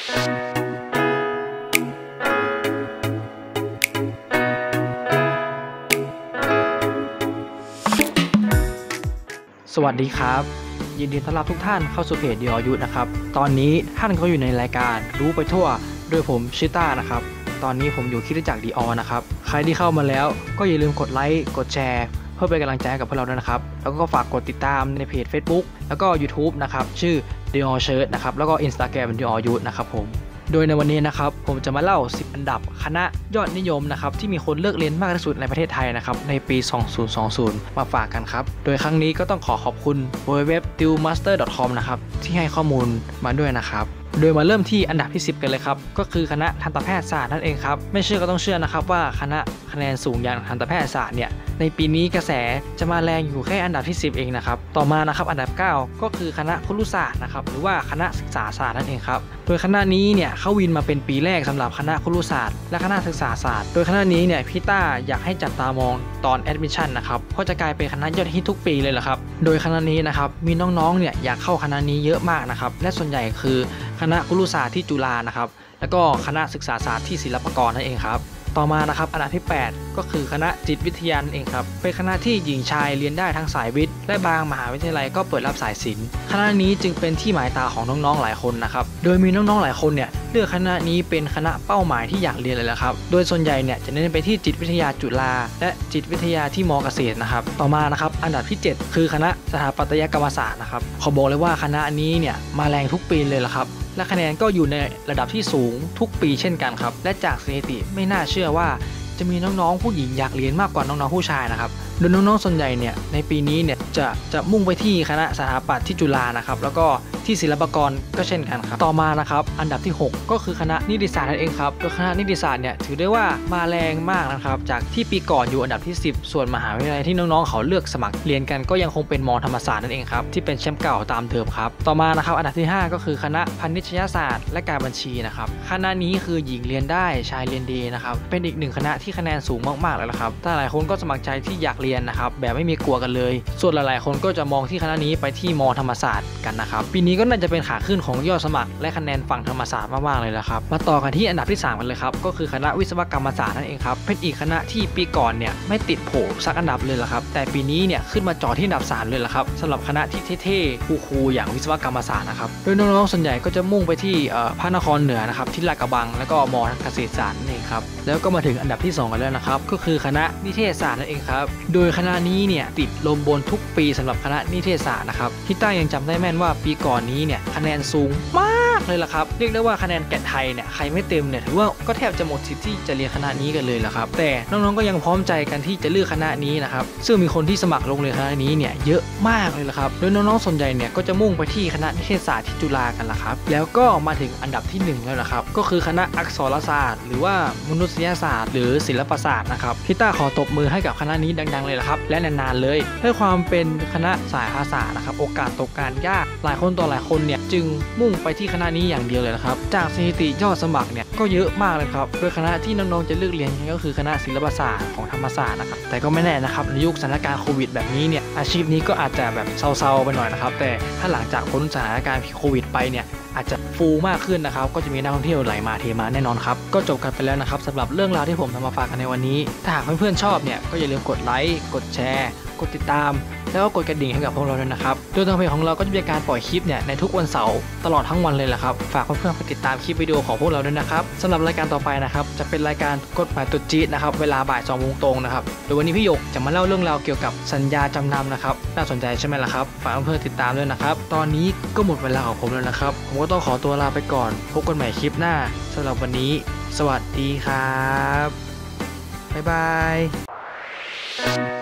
สวัสดีครับยินดีต้อนรับทุกท่านเข้าสู่เพจดีออยุนะครับตอนนี้ท่านก็อยู่ในรายการรู้ไปทั่วโดยผมชิต้านะครับตอนนี้ผมอยู่คริสตจักรดีออนะครับใครที่เข้ามาแล้วก็อย่าลืมกดไลค์กดแชร์เพื่อเป็นกำลังใจให้กับพวกเราด้วยนะครับแล้วก็ฝากกดติดตามในเพจ Facebook แล้วก็ YouTube นะครับชื่อ Dior Shirt นะครับแล้วก็ Instagram Dior Youth นะครับผมโดยในวันนี้นะครับผมจะมาเล่า10อันดับคณะยอดนิยมนะครับที่มีคนเลือกเรียนมากที่สุดในประเทศไทยนะครับในปี 2020 มาฝากกันครับโดยครั้งนี้ก็ต้องขอบคุณ www.dillmaster.com นะครับที่ให้ข้อมูลมาด้วยนะครับโดยมาเริ่มที่อันดับที่10กันเลยครับก็คือคณะทันตแพทยศาสตร์นั่นเองครับไม่เชื่อก็ต้องเชื่อนะครับว่าคะแนนสูงอย่างทันตแพทยศาสตร์เนี่ยในปีนี้กระแสจะมาแรงอยู่แค่อันดับที่10เองนะครับต่อมานะครับอันดับ9ก็คือคณะครุศาสตร์นะครับหรือว่าคณะศึกษาศาสตร์นั่นเองครับโดยคณะนี้เนี่ยเข้าวินมาเป็นปีแรกสำหรับคณะครุศาสตร์และคณะศึกษาศาสตร์โดยคณะนี้เนี่ยพี่ต้าอยากให้จับตามองตอนแอดมิชชั่นนะครับเพราะจะกลายเป็นคณะยอดฮิตทุกปีเลยแหละครับโดยคณะนี้นะครับมีน้องๆเนี่ยอยากเข้าคณะนี้เยอะมากนะครับและส่วนใหญ่คือคณะครุศาสตร์ที่จุฬานะครับแล้วก็คณะศึกษาศาสตร์ที่ศิลปากรนั่นเองครับต่อมานะครับอันดับที่8ก็คือคณะจิตวิทยาเองครับเป็นคณะที่หญิงชายเรียนได้ทั้งสายวิทย์และบางมหาวิทยาลัยก็เปิดรับสายศิลป์คณะนี้จึงเป็นที่หมายตาของน้องๆหลายคนนะครับโดยมีน้องๆหลายคนเนี่ยเลือกคณะนี้เป็นคณะเป้าหมายที่อยากเรียนเลยแหละครับโดยส่วนใหญ่เนี่ยจะเน้นไปที่จิตวิทยาจุฬาและจิตวิทยาที่ม.เกษตรนะครับต่อมานะครับอันดับที่7คือคณะสถาปัตยกรรมศาสตร์นะครับขอบอกเลยว่าคณะนี้เนี่ยมาแรงทุกปีเลยละครับและคะแนนก็อยู่ในระดับที่สูงทุกปีเช่นกันครับและจากสถิติไม่น่าเชื่อว่าจะมีน้องๆผู้หญิงอยากเรียนมากกว่าน้องๆผู้ชายนะครับโดยน้องๆส่วนใหญ่เนี่ยในปีนี้เนี่ยจะมุ่งไปที่คณะสถาปัตย์ที่จุฬานะครับแล้วก็ที่ศิลปากรก็เช่นกันครับต่อมานะครับอันดับที่6ก็คือคณะนิติศาสตร์นั่นเองครับโดยคณะนิติศาสตร์เนี่ยถือได้ว่ามาแรงมากนะครับจากที่ปีก่อนอยู่อันดับที่10ส่วนมหาวิทยาลัยที่น้องๆเขาเลือกสมัครเรียนกันก็ยังคงเป็นม.ธรรมศาสตร์นั่นเองครับที่เป็นแชมป์เก่าตามเดิมครับต่อมานะครับอันดับที่5ก็คือคณะพาณิชยศาสตร์และการบัญชีนะครับคณะนี้คือหญิงเรียนได้ชายเรียนดีนะครับเป็นอีกหนึ่งคณะที่คะแนนสูงมากๆเลยนะครับแต่หลายคนก็สมัครใจที่อยากเรียนนะครับแบบไม่มีกลัวกันเลยส่วนหลายๆคนก็จะมองที่คณะนี้ไปที่ม.ธรรมศาสตร์กันนะครับปีนี้ก็น่าจะเป็นขาขึ้นของยอดสมัครและคะแนนฝั่งธรรมศาสตร์มากๆเลยละครับมาต่อกันที่อันดับที่3กันเลยครับก็คือคณะวิศวกรรมศาสตร์นั่นเองครับเป็นอีกคณะที่ปีก่อนเนี่ยไม่ติดโผสักอันดับเลยละครับแต่ปีนี้เนี่ยขึ้นมาจ่อที่อันดับ3เลยละครับสำหรับคณะที่เท่ๆคูลๆอย่างวิศวกรรมศาสตร์นะครับโดยน้องๆส่วนใหญ่ก็จะมุ่งไปที่พระนครเหนือนะครับที่ลาดกระบังแล้วก็ม.เกษตรศาสตร์นั่นเองครับแล้วก็มาถึงอันดับที่2กันแล้วนะครับก็คือคณะนิเทศศาสตร์นั่นเองครับโดยคณะนี้เนี่ยติดลมบนทุกปีสำหรับคณะนิเทศศาสตร์นะครับพี่ต้ายังจำได้แม่นว่าปีก่อนนี้เนี่ยคะแนนสูงมากเลยล่ะครับเรียกได้ว่าคะแนนแกะไทยเนี่ยใครไม่เต็มเนี่ยถือว่าก็แทบจะหมดสิทธิ์ที่จะเรียนคณะนี้กันเลยล่ะครับแต่น้องๆก็ยังพร้อมใจกันที่จะเลือกคณะนี้นะครับซึ่งมีคนที่สมัครลงเรียนคณะนี้เนี่ยเยอะมากเลยล่ะครับโดยน้องๆส่วนใหญ่เนี่ยก็จะมุ่งไปที่คณะนิเทศศาสตร์ที่จุฬากันล่ะครับแล้วก็มาถึงอันดับที่1แล้วนะครับก็คือคณะอักษรศาสตร์หรือว่ามนุษยศาสตร์หรือศิลปศาสตร์นะครับพี่ต้าขอตบมือให้กับคณะนี้ดังๆเลยล่ะครับและนานๆเลยด้วยความเป็นคณะสายภาษานะครับโอกาสตกงานยากหลายคนต่อหลายคนเนี่ยจึงมุ่งไปที่คณะนี้อย่างเดียวเลยนะครับจากสถิติยอดสมัครเนี่ยก็เยอะมากเลยครับโดยคณะที่น้องๆจะเลือกเรียนก็คือคณะศิลปศาสตร์ของธรรมศาสตร์นะครับแต่ก็ไม่แน่นะครับในยุคสถานการณ์โควิดแบบนี้เนี่ยอาชีพนี้ก็อาจจะแบบเซาๆไปหน่อยนะครับแต่ถ้าหลังจากพ้นสถานการณ์โควิดไปเนี่ยอาจจะฟูมากขึ้นนะครับก็จะมีนักท่องเที่ยวไหลมาเทมาแน่นอนครับก็จบกันไปแล้วนะครับสำหรับเรื่องราวที่ผมนำมาฝากกันในวันนี้ถ้าหากเพื่อนๆชอบเนี่ยก็อย่าลืมกดไลค์กดแชร์กดติดตามแล้วก็กดกระดิ่งให้กับพวกเราด้วยนะครับโดยทางเพจของเราก็จะมีการปล่อยคลิปเนี่ยในทุกวันเสาร์ตลอดทั้งวันเลยแหละครับฝากเพื่อนๆไปติดตามคลิปวิดีโอของพวกเราด้วยนะครับสำหรับรายการต่อไปนะครับจะเป็นรายการกฎหมายตุ๊ดจี๊ดนะครับเวลาบ่าย 2 โมงตรงนะครับโดยวันนี้พี่หยกจะมาเล่าเรื่องราวเกี่ยวกับสัญญาจำนำนะครับน่าสนใจใช่ไหมล่ะครับฝากเพื่อนๆติดตามด้วยนะครับตอนนี้ก็หมดเวลาของผมแล้วนะครับผมก็ต้องขอตัวลาไปก่อนพบกันใหม่คลิปหน้าสำหรับวันนี้สวัสดีครับบ๊ายบาย